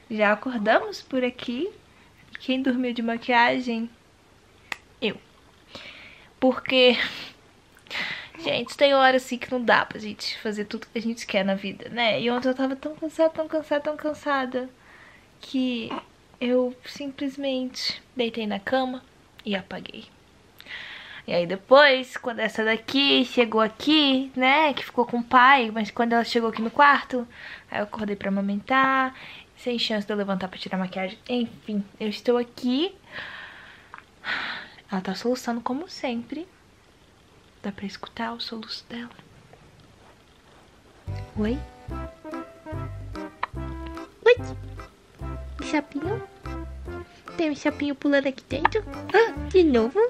Já acordamos por aqui. Quem dormiu de maquiagem? Eu. Porque, gente, tem hora assim que não dá pra gente fazer tudo que a gente quer na vida, né? E ontem eu tava tão cansada, que eu simplesmente deitei na cama e apaguei. E aí depois, quando essa daqui chegou aqui, né, que ficou com o pai, mas quando ela chegou aqui no quarto, aí eu acordei pra amamentar, sem chance de eu levantar pra tirar a maquiagem. Enfim, eu estou aqui. Ela tá soluçando como sempre. Dá pra escutar o soluço dela. Oi? Oi? Um sapinho? Tem um sapinho pulando aqui dentro? Ah, de novo?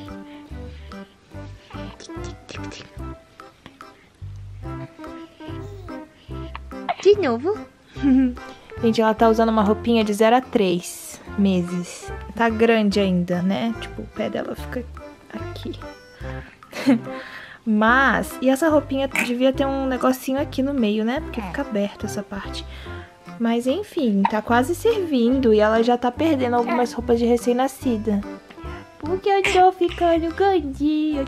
De novo? Gente, ela tá usando uma roupinha de 0 a 3 meses. Tá grande ainda, né? Tipo, o pé dela fica aqui. Mas, e essa roupinha devia ter um negocinho aqui no meio, né? Porque fica aberta essa parte. Mas enfim, tá quase servindo e ela já tá perdendo algumas roupas de recém-nascida. Porque eu tô ficando grandinha,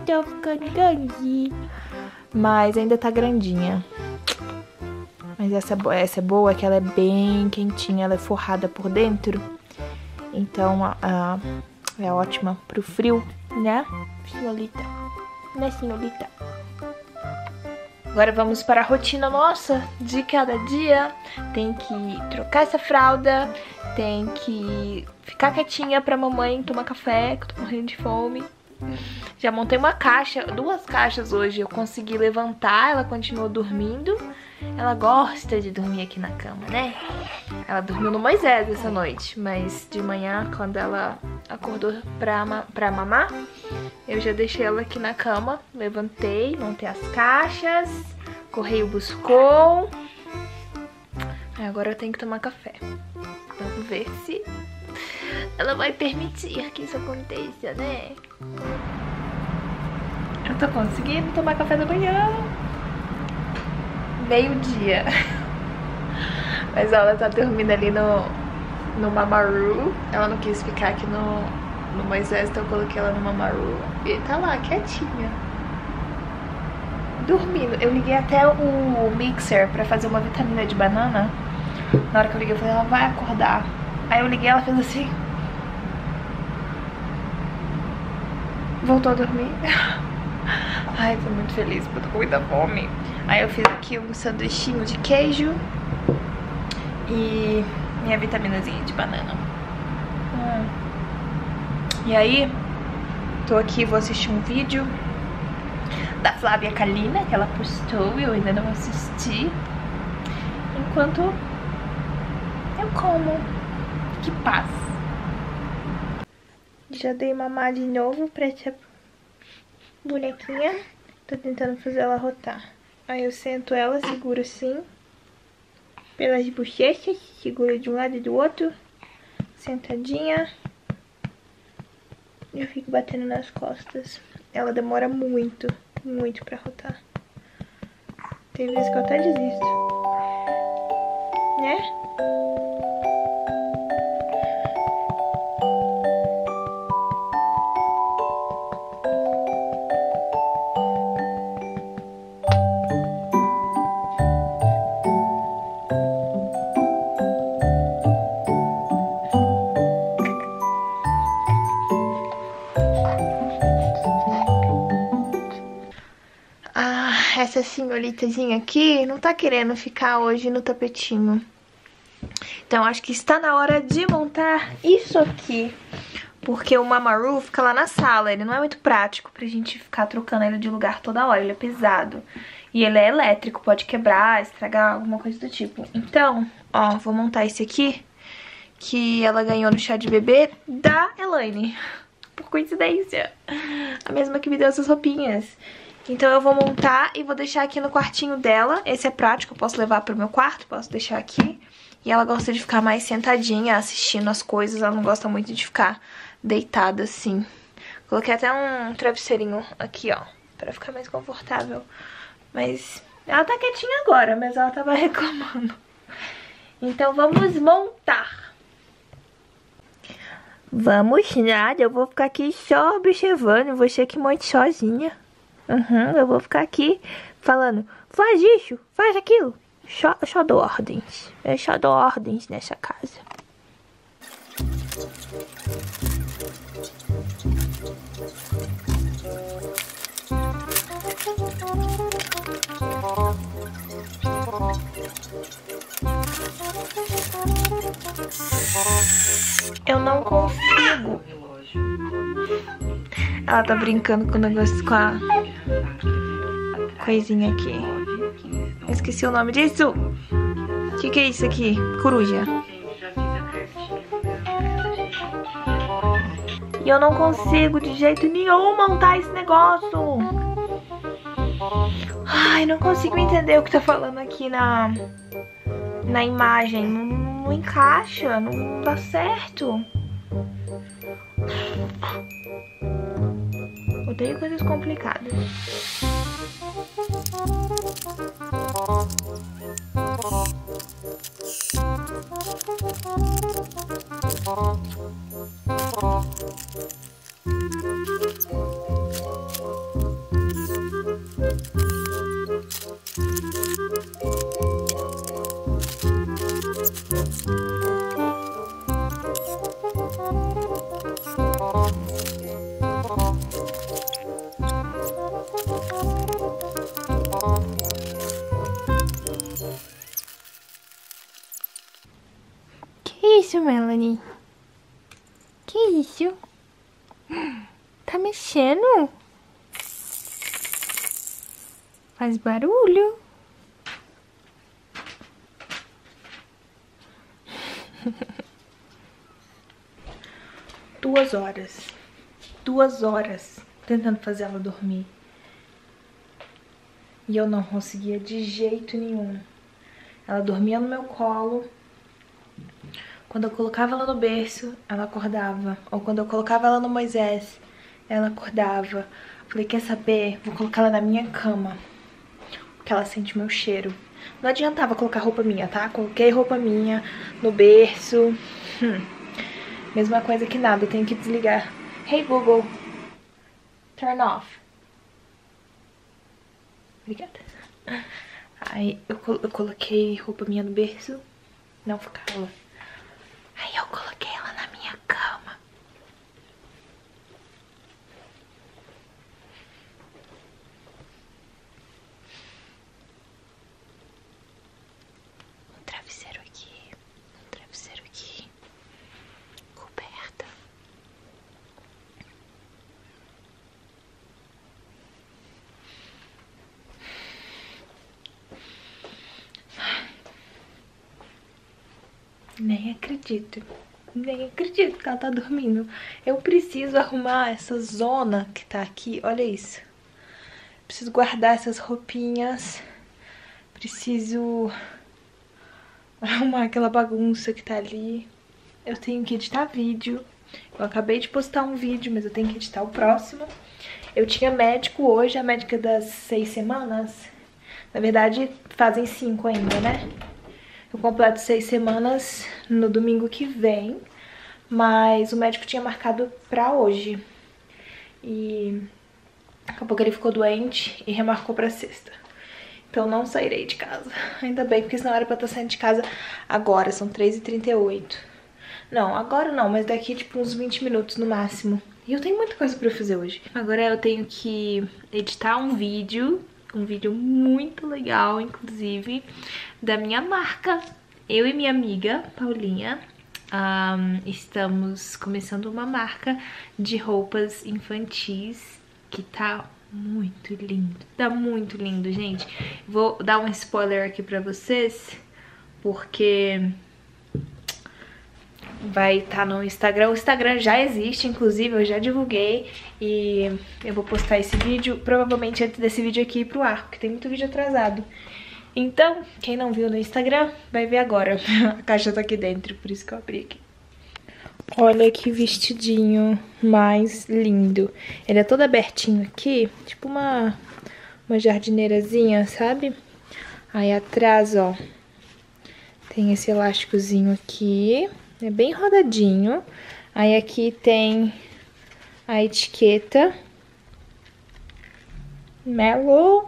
Mas ainda tá grandinha. Mas essa é boa, que ela é bem quentinha, ela é forrada por dentro. Então, é ótima pro frio, né, senhorita? Né, senhorita? Agora vamos para a rotina nossa de cada dia. Tem que trocar essa fralda, tem que ficar quietinha pra mamãe tomar café, que eu tô morrendo de fome. Já montei uma caixa, 2 caixas hoje, eu consegui levantar, ela continuou dormindo. Ela gosta de dormir aqui na cama, né? Ela dormiu no Moisés essa noite, mas de manhã, quando ela acordou pra mamar, eu já deixei ela aqui na cama, levantei, montei as caixas, correio buscou. Agora eu tenho que tomar café. Vamos ver se ela vai permitir que isso aconteça, né? Eu tô conseguindo tomar café da manhã. Meio-dia. Mas ela tá dormindo ali no Mamaru. Ela não quis ficar aqui no Moisés, então eu coloquei ela no Mamaru. E tá lá, quietinha. Dormindo. Eu liguei até o mixer pra fazer uma vitamina de banana. Na hora que eu liguei, eu falei, ela vai acordar. Aí eu liguei, ela fez assim. Voltou a dormir. Ai, tô muito feliz, porque eu tô com muita fome. Aí eu fiz aqui um sanduichinho de queijo e minha vitaminazinha de banana. E aí, tô aqui, vou assistir um vídeo da Flávia Kalina, que ela postou e eu ainda não assisti. Enquanto eu como. Que paz. Já dei mamar de novo pra essa bonequinha. Tô tentando fazer ela rotar. Aí eu sento ela, seguro assim pelas bochechas, seguro de um lado e do outro, sentadinha. Eu fico batendo nas costas. Ela demora muito pra rotar. Tem vezes que eu até desisto, né? Essa senhoritazinha aqui não tá querendo ficar hoje no tapetinho. Então acho que está na hora de montar isso aqui. Porque o Mamaru fica lá na sala. Ele não é muito prático pra gente ficar trocando ele de lugar toda hora. Ele é pesado. E ele é elétrico, pode quebrar, estragar, alguma coisa do tipo. Então, ó, vou montar esse aqui, que ela ganhou no chá de bebê da Elaine. Por coincidência. A mesma que me deu essas roupinhas. Então eu vou montar e vou deixar aqui no quartinho dela. Esse é prático, eu posso levar pro meu quarto, posso deixar aqui. E ela gosta de ficar mais sentadinha, assistindo as coisas. Ela não gosta muito de ficar deitada assim. Coloquei até um travesseirinho aqui, ó, pra ficar mais confortável. Mas ela tá quietinha agora, mas ela tava reclamando. Então vamos montar. Vamos nada, eu vou ficar aqui só observando, você que monte sozinha. Eu vou ficar aqui falando, faz isso, faz aquilo. Só dou ordens. Eu só dou ordens nessa casa. Eu não consigo. Ela tá brincando com o negócio, com a coisinha aqui. Eu esqueci o nome disso. O que é isso aqui? Coruja. E eu não consigo de jeito nenhum montar esse negócio. Ai, não consigo entender o que tá falando aqui na imagem. Não encaixa, não dá certo. Odeio coisas complicadas. Que isso, Melanie? Que isso? Tá mexendo? Faz barulho. Duas horas tentando fazer ela dormir. E eu não conseguia de jeito nenhum. Ela dormia no meu colo. Quando eu colocava ela no berço, ela acordava. Ou quando eu colocava ela no Moisés, ela acordava. Falei, quer saber? Vou colocar ela na minha cama, porque ela sente meu cheiro. Não adiantava colocar roupa minha, tá? Coloquei roupa minha no berço. Mesma coisa que nada, eu tenho que desligar. Hey Google, turn off. Obrigada. Aí eu coloquei roupa minha no berço, não ficava. Aí eu coloquei ela na minha cama. Um travesseiro aqui, coberta. Nem acredito que ela tá dormindo. Eu preciso arrumar essa zona que tá aqui, olha isso. Preciso guardar essas roupinhas. Preciso arrumar aquela bagunça que tá ali. Eu tenho que editar vídeo. Eu acabei de postar um vídeo, mas eu tenho que editar o próximo. Eu tinha médico hoje, a médica das 6 semanas. Na verdade, fazem 5 ainda, né? Eu completo 6 semanas no domingo que vem, mas o médico tinha marcado pra hoje. E daqui a pouco ele ficou doente e remarcou pra sexta. Então não sairei de casa. Ainda bem, porque senão era pra eu estar saindo de casa agora, são 3h38. Não, agora não, mas daqui tipo uns 20 minutos no máximo. E eu tenho muita coisa pra fazer hoje. Agora eu tenho que editar um vídeo muito legal, inclusive, da minha marca. Eu e minha amiga, Paulinha, estamos começando uma marca de roupas infantis que tá muito lindo. Tá muito lindo, gente. Vou dar um spoiler aqui pra vocês, porque vai estar no Instagram. O Instagram já existe, inclusive, eu já divulguei. E eu vou postar esse vídeo, provavelmente antes desse vídeo aqui ir pro ar, porque tem muito vídeo atrasado. Então, quem não viu no Instagram, vai ver agora. A caixa tá aqui dentro, por isso que eu abri aqui. Olha que vestidinho mais lindo. Ele é todo abertinho aqui, tipo uma jardineirazinha, sabe? Aí atrás, ó, Tem esse elásticozinho aqui, é bem rodadinho. Aí aqui tem a etiqueta Mellow.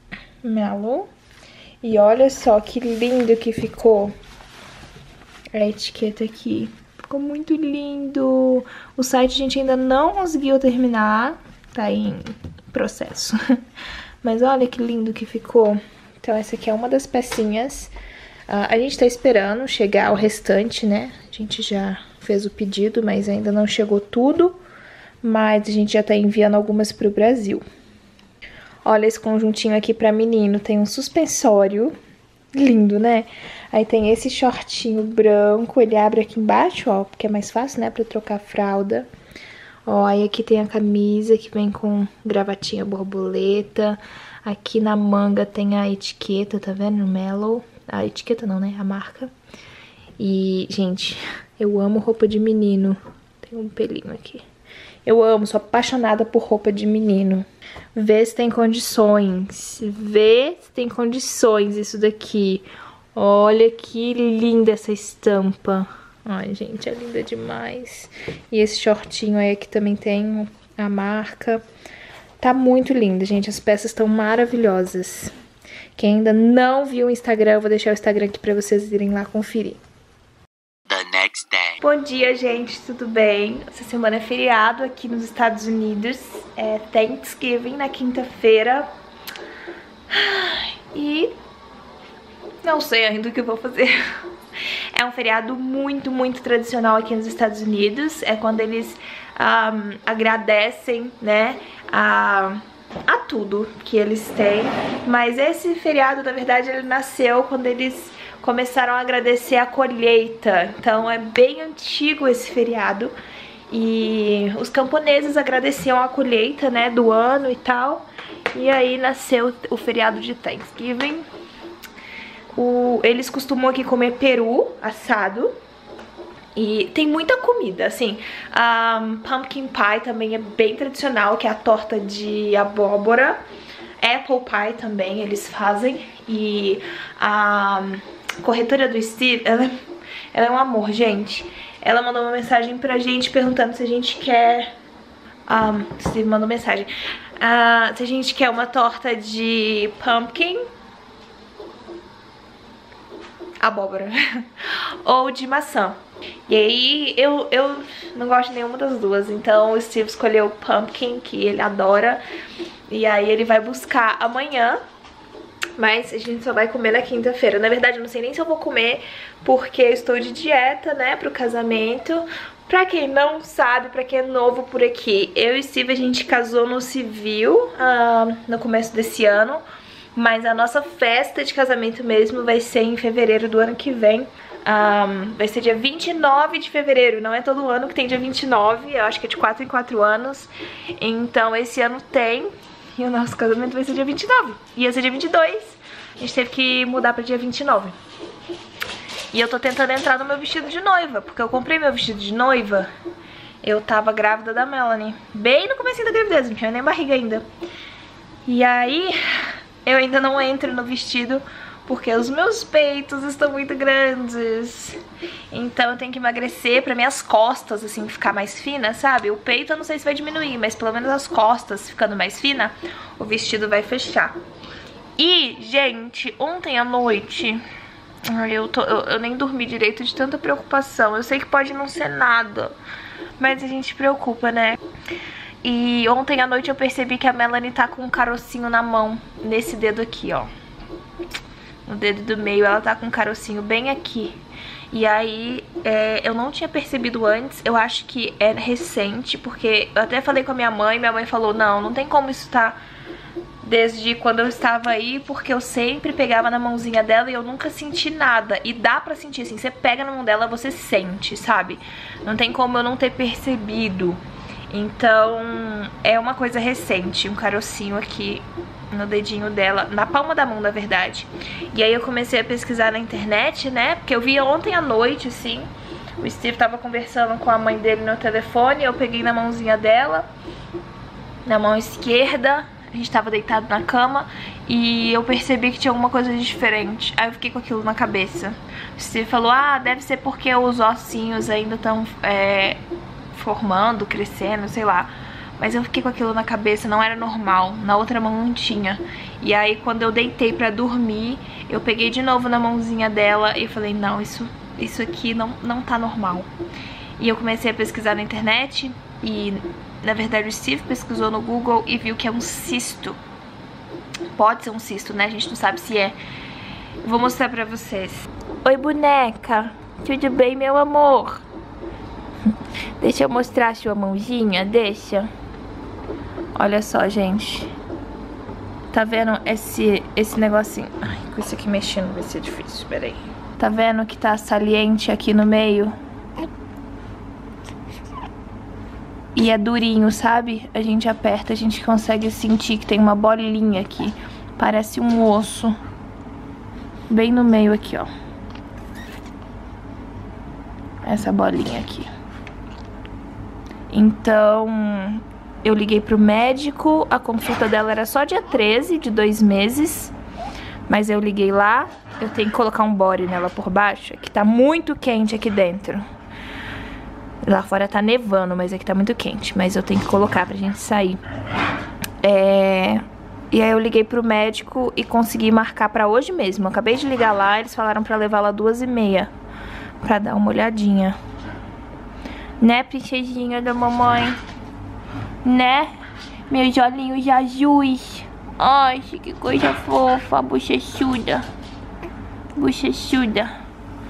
E olha só que lindo que ficou a etiqueta aqui. Ficou muito lindo. O site a gente ainda não conseguiu terminar, tá em processo. Mas olha que lindo que ficou. Então essa aqui é uma das pecinhas. A gente tá esperando chegar o restante, né? A gente já fez o pedido, mas ainda não chegou tudo. Mas a gente já tá enviando algumas pro Brasil. Olha esse conjuntinho aqui pra menino. Tem um suspensório. Lindo, né? Aí tem esse shortinho branco. Ele abre aqui embaixo, ó. Porque é mais fácil, né? Pra trocar a fralda. Ó, aí aqui tem a camisa que vem com gravatinha borboleta. Aqui na manga tem a etiqueta, tá vendo? Mellow. A etiqueta não, né? A marca. E, gente, eu amo roupa de menino. Tem um pelinho aqui. Eu amo, sou apaixonada por roupa de menino. Vê se tem condições. Vê se tem condições isso daqui. Olha que linda essa estampa. Ai, gente, é linda demais. E esse shortinho aí aqui também tem a marca. Tá muito linda, gente. As peças estão maravilhosas. Quem ainda não viu o Instagram, eu vou deixar o Instagram aqui pra vocês irem lá conferir. Bom dia, gente, tudo bem? Essa semana é feriado aqui nos Estados Unidos. É Thanksgiving na quinta-feira. E não sei ainda o que eu vou fazer. É um feriado muito, muito tradicional aqui nos Estados Unidos. É quando eles agradecem, né, a tudo que eles têm. Mas esse feriado, na verdade, ele nasceu quando eles começaram a agradecer a colheita. Então é bem antigo esse feriado. E os camponeses agradeciam a colheita, né, do ano e tal. E aí nasceu o feriado de Thanksgiving. Eles costumam aqui comer peru assado. E tem muita comida, assim. Pumpkin pie também é bem tradicional, que é a torta de abóbora. Apple pie também eles fazem. E a corretora do Steve, ela é um amor, gente. Ela mandou uma mensagem pra gente perguntando se a gente quer... Steve mandou mensagem. Se a gente quer uma torta de pumpkin, abóbora, ou de maçã. E aí eu não gosto de nenhuma das duas. Então o Steve escolheu o pumpkin, que ele adora. E aí ele vai buscar amanhã. Mas a gente só vai comer na quinta-feira. Na verdade eu não sei nem se eu vou comer, porque eu estou de dieta, né, pro casamento. Pra quem não sabe, pra quem é novo por aqui, eu e Steve, a gente casou no civil no começo desse ano. Mas a nossa festa de casamento mesmo vai ser em fevereiro do ano que vem. Vai ser dia 29 de fevereiro. Não é todo ano que tem dia 29. Eu acho que é de 4 em 4 anos. Então esse ano tem. E o nosso casamento vai ser dia 29. Ia ser dia 22. A gente teve que mudar pra dia 29. E eu tô tentando entrar no meu vestido de noiva. Porque eu comprei meu vestido de noiva. Eu tava grávida da Melanie. Bem no comecinho da gravidez. Não tinha nem barriga ainda. E aí... eu ainda não entro no vestido porque os meus peitos estão muito grandes. Então eu tenho que emagrecer pra minhas costas, assim, ficar mais fina, sabe? O peito eu não sei se vai diminuir, mas pelo menos as costas ficando mais fina, o vestido vai fechar. E, gente, ontem à noite... eu nem dormi direito de tanta preocupação. Eu sei que pode não ser nada, mas a gente se preocupa, né? E ontem à noite eu percebi que a Melanie tá com um carocinho na mão, nesse dedo aqui, ó. No dedo do meio ela tá com um carocinho bem aqui. E aí, eu não tinha percebido antes, eu acho que é recente, porque eu até falei com a minha mãe falou, não tem como isso tá desde quando eu estava aí, porque eu sempre pegava na mãozinha dela e eu nunca senti nada. E dá pra sentir, assim, você pega na mão dela, você sente, sabe? Não tem como eu não ter percebido. Então, é uma coisa recente, um carocinho aqui no dedinho dela, na palma da mão, na verdade. E aí eu comecei a pesquisar na internet, né, porque eu vi ontem à noite, assim, o Steve tava conversando com a mãe dele no telefone, eu peguei na mãozinha dela, na mão esquerda, a gente tava deitado na cama, e eu percebi que tinha alguma coisa de diferente. Aí eu fiquei com aquilo na cabeça. Você falou, ah, deve ser porque os ossinhos ainda estão formando, crescendo, sei lá. Mas eu fiquei com aquilo na cabeça, não era normal. Na outra mão não tinha. E aí quando eu deitei pra dormir, eu peguei de novo na mãozinha dela e falei, não, isso aqui não tá normal. E eu comecei a pesquisar na internet e, na verdade, o Steve pesquisou no Google e viu que é um cisto. Pode ser um cisto, né? A gente não sabe se é. Vou mostrar pra vocês. Oi, boneca. Tudo bem, meu amor? Deixa eu mostrar a sua mãozinha, deixa. Olha só, gente. Tá vendo esse negocinho? Ai, com isso aqui mexendo vai ser difícil, peraí. Tá vendo que tá saliente aqui no meio? E é durinho, sabe? A gente aperta, a gente consegue sentir que tem uma bolinha aqui. Parece um osso. Bem no meio aqui, ó. Essa bolinha aqui. Então, eu liguei pro médico. A consulta dela era só dia 13 de 2 meses. Mas eu liguei lá. Eu tenho que colocar um body nela por baixo, que tá muito quente aqui dentro. Lá fora tá nevando, mas aqui tá muito quente. Mas eu tenho que colocar pra gente sair. E aí eu liguei pro médico e consegui marcar pra hoje mesmo. Eu acabei de ligar lá, eles falaram pra levar lá 2h30. Pra dar uma olhadinha. Né, princesinha da mamãe? Né? Meus olhinhos azuis. Ai, que coisa fofa, bochechuda. Bochechuda.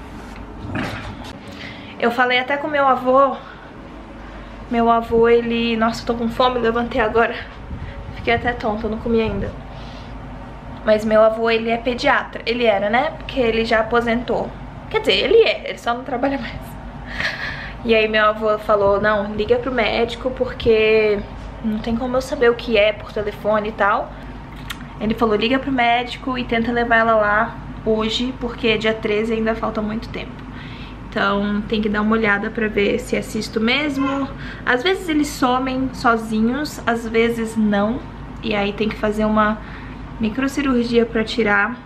Eu falei até com meu avô. Meu avô, ele... Nossa, eu tô com fome, levantei agora. Fiquei até tonta, eu não comi ainda. Mas meu avô, ele é pediatra. Ele era, né? Porque ele já aposentou. Quer dizer, ele só não trabalha mais. E aí meu avô falou, não, liga pro médico porque não tem como eu saber o que é por telefone e tal. Ele falou, liga pro médico e tenta levar ela lá hoje, porque dia 13 ainda falta muito tempo. Então tem que dar uma olhada pra ver se é cisto mesmo. Às vezes eles somem sozinhos, às vezes não. E aí tem que fazer uma microcirurgia pra tirar.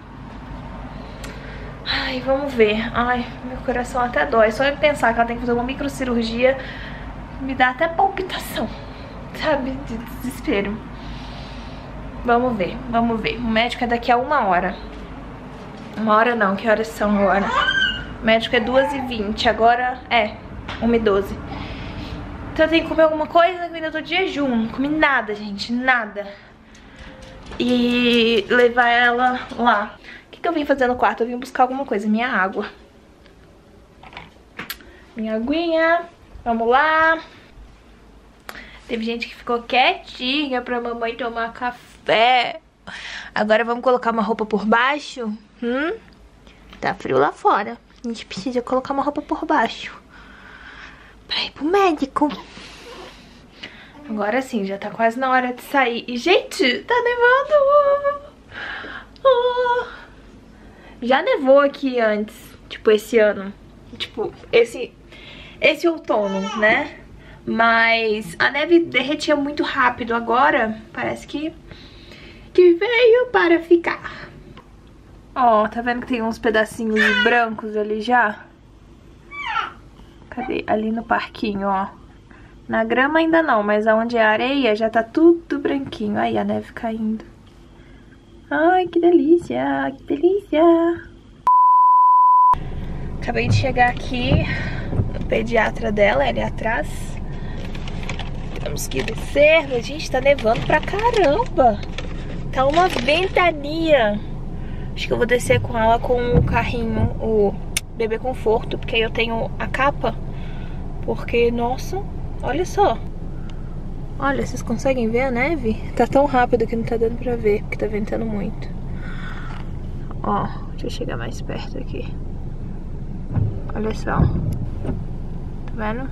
Ai, vamos ver. Ai, meu coração até dói. Só de pensar que ela tem que fazer uma microcirurgia me dá até palpitação, sabe? De desespero. Vamos ver, vamos ver. O médico é daqui a 1 hora. 1 hora não, que horas são agora? O médico é 2h20, agora é 1h12. Então eu tenho que comer alguma coisa, eu ainda tô de jejum. Não comi nada, gente, nada. E levar ela lá. O que eu vim fazer no quarto? Eu vim buscar alguma coisa, minha água. Minha aguinha. Vamos lá. Teve gente que ficou quietinha pra mamãe tomar café. Agora vamos colocar uma roupa por baixo? Tá frio lá fora. A gente precisa colocar uma roupa por baixo pra ir pro médico. Agora sim, já tá quase na hora de sair. E, gente, tá nevando. Já nevou aqui antes, tipo, esse ano. Tipo, esse outono, né? Mas a neve derretia muito rápido. Agora parece que veio para ficar. Ó, tá vendo que tem uns pedacinhos brancos ali já? Cadê? Ali no parquinho, ó. Na grama ainda não, mas aonde é areia já tá tudo branquinho. Aí a neve caindo. Ai, que delícia, que delícia. Acabei de chegar aqui no pediatra dela, ali atrás. Temos que descer, mas gente, tá nevando pra caramba. Tá uma ventania. Acho que eu vou descer com ela com o carrinho, o bebê conforto, porque aí eu tenho a capa. Porque, nossa, olha só. Olha, vocês conseguem ver a neve? Tá tão rápido que não tá dando pra ver, porque tá ventando muito. Ó, deixa eu chegar mais perto aqui. Olha só. Tá vendo?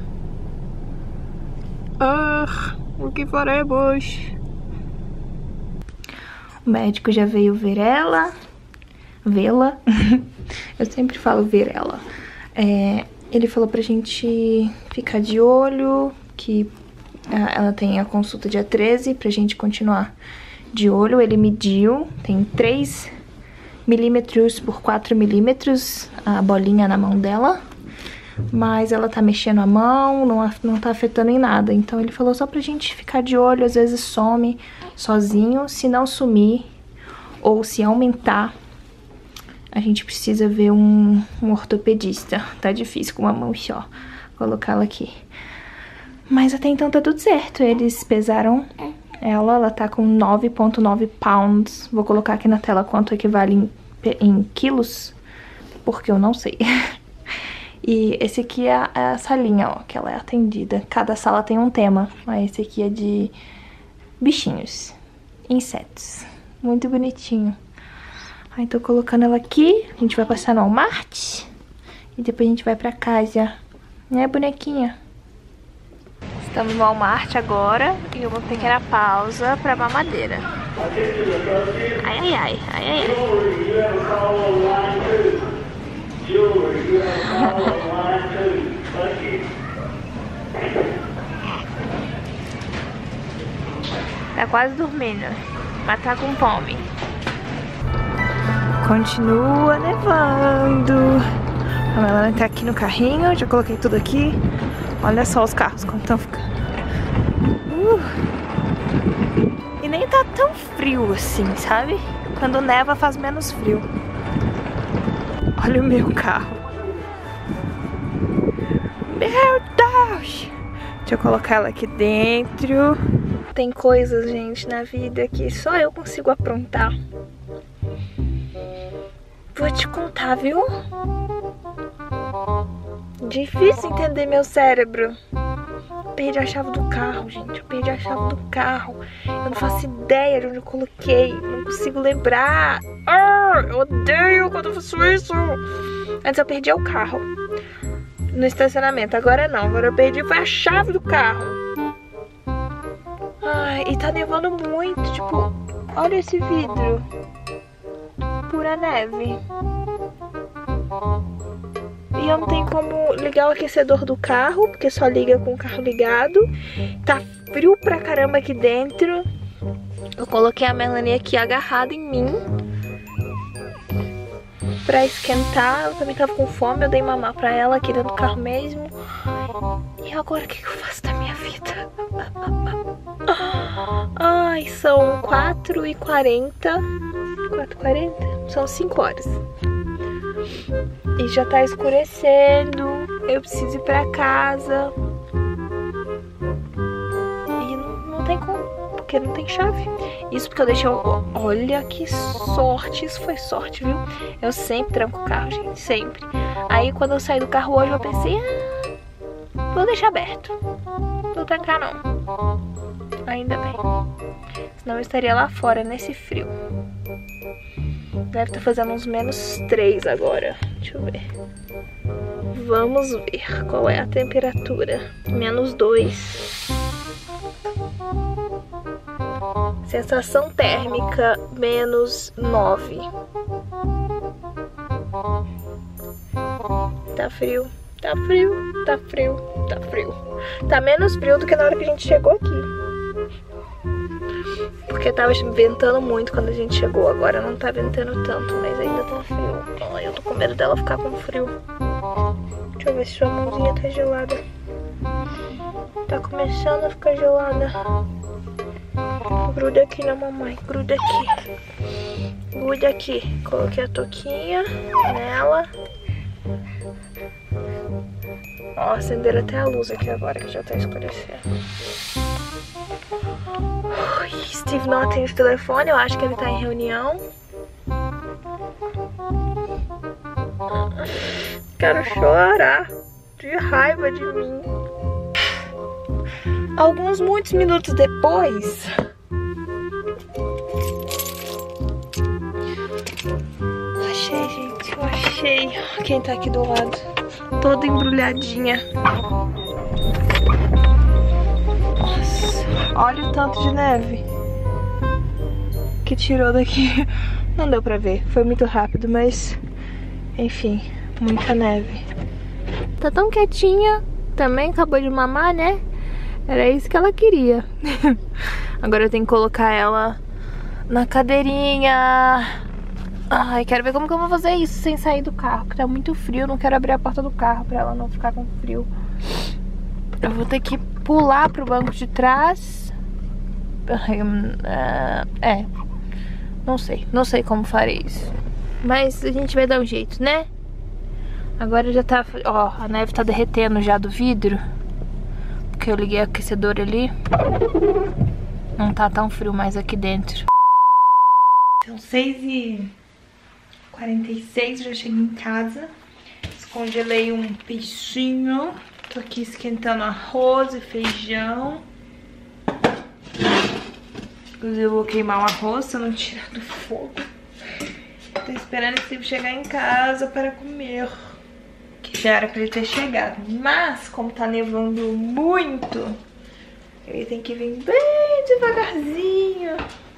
O que faremos? O médico já veio ver ela. Vê-la. Eu sempre falo ver ela. Ele falou pra gente ficar de olho, que ela tem a consulta dia 13 pra gente continuar de olho. Ele mediu, tem 3 milímetros por 4 milímetros a bolinha na mão dela. Mas ela tá mexendo a mão, não tá afetando em nada. Então ele falou só pra gente ficar de olho, às vezes some sozinho. Se não sumir ou se aumentar, a gente precisa ver um ortopedista. Tá difícil com uma mão só colocá-la aqui. Mas até então tá tudo certo. Eles pesaram ela tá com 9,9 pounds. Vou colocar aqui na tela quanto equivale em quilos, porque eu não sei. E esse aqui é a salinha, ó, que ela é atendida. Cada sala tem um tema. Mas esse aqui é de bichinhos, insetos. Muito bonitinho. Aí tô colocando ela aqui. A gente vai passar no Walmart e depois a gente vai pra casa. Né, bonequinha? Estamos no Walmart agora e uma pequena pausa pra mamadeira. Ai, ai, ai, ai, ai, ai. Tá quase dormindo, mas tá com fome. Continua nevando. A Melanie tá aqui no carrinho, já coloquei tudo aqui. Olha só os carros como estão ficando. E nem tá tão frio assim, sabe? Quando neva faz menos frio. Olha o meu carro. Meu Deus! Deixa eu colocar ela aqui dentro. Tem coisas, gente, na vida que só eu consigo aprontar. Vou te contar, viu? Difícil entender meu cérebro. Perdi a chave do carro, gente. Eu perdi a chave do carro. Eu não faço ideia de onde eu coloquei. Não consigo lembrar. Eu odeio quando eu faço isso. Antes eu perdi o carro no estacionamento. Agora não. Agora eu perdi foi a chave do carro. Ai, e tá nevando muito. Tipo, olha esse vidro. Pura neve. E eu não tenho como ligar o aquecedor do carro, porque só liga com o carro ligado. Tá frio pra caramba aqui dentro. Eu coloquei a Melanie aqui agarrada em mim pra esquentar. Ela também tava com fome, eu dei mamar pra ela aqui dentro do carro mesmo. E agora o que eu faço da minha vida? Ai, são 4h40. 4h40? São 5 horas. E já tá escurecendo. Eu preciso ir pra casa. E não tem como, porque não tem chave. Isso porque eu deixei... Olha que sorte. Isso foi sorte, viu? Eu sempre tranco o carro, gente. Sempre. Aí quando eu saí do carro hoje eu pensei... vou deixar aberto. Não vou trancar não. Ainda bem. Senão eu estaria lá fora nesse frio. Deve estar fazendo uns -3 agora. Deixa eu ver. Vamos ver qual é a temperatura. -2. Sensação térmica -9. Tá frio. Tá frio. Tá frio. Tá frio. Tá menos frio do que na hora que a gente chegou aqui. Porque tava ventando muito quando a gente chegou. Agora não tá ventando tanto, mas ainda tá frio. Ai, eu tô com medo dela ficar com frio. Deixa eu ver se sua mãozinha tá gelada. Tá começando a ficar gelada. Gruda aqui na mamãe. Gruda aqui. Gruda aqui. Coloquei a touquinha nela. Ó, acenderam até a luz aqui agora que já tá escurecendo. Steve não atende o telefone, eu acho que ele tá em reunião. Quero chorar de raiva de mim. Muitos minutos depois, achei, gente, eu achei. Quem tá aqui do lado, toda embrulhadinha. Olha o tanto de neve que tirou daqui. Não deu pra ver, foi muito rápido, mas enfim, muita neve. Tá tão quietinha, também acabou de mamar, né? Era isso que ela queria. Agora eu tenho que colocar ela na cadeirinha. Ai, quero ver como que eu vou fazer isso sem sair do carro, porque tá muito frio. Não quero abrir a porta do carro pra ela não ficar com frio. Eu vou ter que pular pro banco de trás. Não sei como farei isso. Mas a gente vai dar um jeito, né? Agora já tá... Ó, a neve tá derretendo já do vidro, porque eu liguei o aquecedor ali. Não tá tão frio mais aqui dentro. São 6h46, já cheguei em casa. Descongelei um peixinho. Tô aqui esquentando arroz e feijão. Inclusive eu vou queimar o arroz se eu não tirar do fogo. Tô esperando o Steve chegar em casa para comer, que já era pra ele ter chegado. Mas, como tá nevando muito, ele tem que vir bem devagarzinho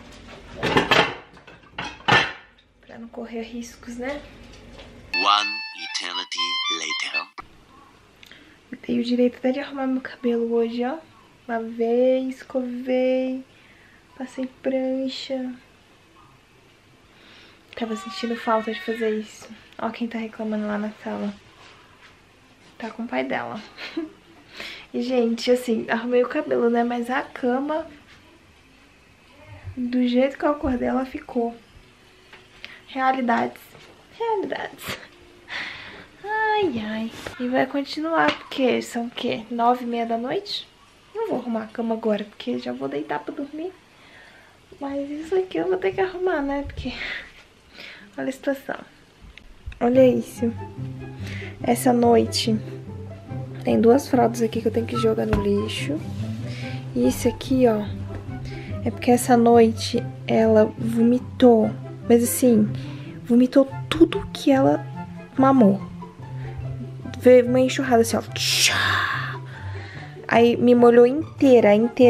pra não correr riscos, né? One eternity later. Eu tenho o direito até de arrumar meu cabelo hoje, ó. Lavei, escovei, passei prancha. Tava sentindo falta de fazer isso. Ó quem tá reclamando lá na sala. Tá com o pai dela. E, gente, assim, arrumei o cabelo, né? Mas a cama, do jeito que eu acordei, ela ficou. Realidades. Ai, ai. E vai continuar, porque são o quê? 9h30 da noite? Não vou arrumar a cama agora, porque já vou deitar pra dormir. Mas isso aqui eu vou ter que arrumar, né? Porque... olha a situação. Olha isso. Essa noite tem 2 fraldas aqui que eu tenho que jogar no lixo. E isso aqui, ó, é porque essa noite ela vomitou. Mas assim, vomitou tudo que ela mamou. Veio uma enxurrada assim, ó. Aí me molhou inteira.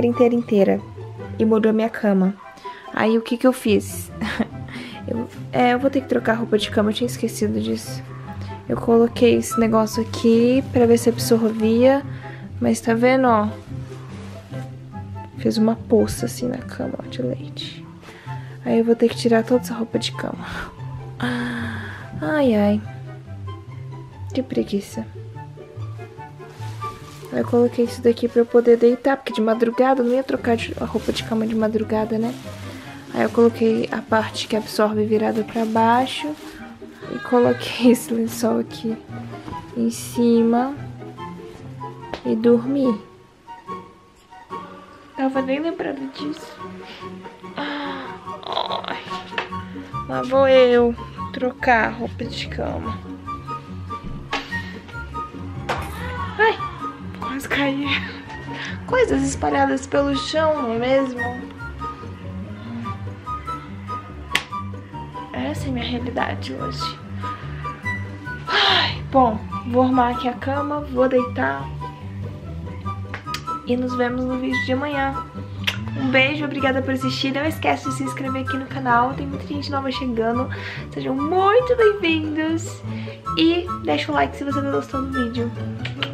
E molhou a minha cama. Aí o que que eu fiz? Eu vou ter que trocar a roupa de cama, eu tinha esquecido disso. Eu coloquei esse negócio aqui pra ver se absorvia. Mas tá vendo, ó? Fez uma poça assim na cama, ó, de leite. Aí eu vou ter que tirar toda essa roupa de cama. Ai, ai. Que preguiça. Aí eu coloquei isso daqui pra eu poder deitar, porque de madrugada eu não ia trocar a roupa de cama de madrugada, né? Aí eu coloquei a parte que absorve virada pra baixo e coloquei esse lençol aqui em cima e dormi. Tava nem lembrando disso. Ai. Lá vou eu trocar a roupa de cama. Ai, quase caí. Coisas espalhadas pelo chão, não é mesmo? Essa é a minha realidade hoje. Ai, bom, vou arrumar aqui a cama, vou deitar. E nos vemos no vídeo de amanhã. Um beijo, obrigada por assistir. Não esquece de se inscrever aqui no canal. Tem muita gente nova chegando. Sejam muito bem-vindos. E deixa o like se você gostou do vídeo.